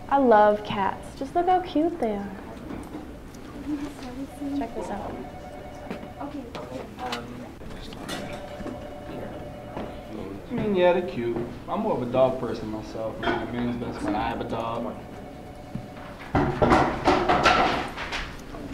I love cats. Just look how cute they are. Check this out. Okay. I mean, yeah, they're cute. I'm more of a dog person myself. I mean, a man's best friend. I have a dog.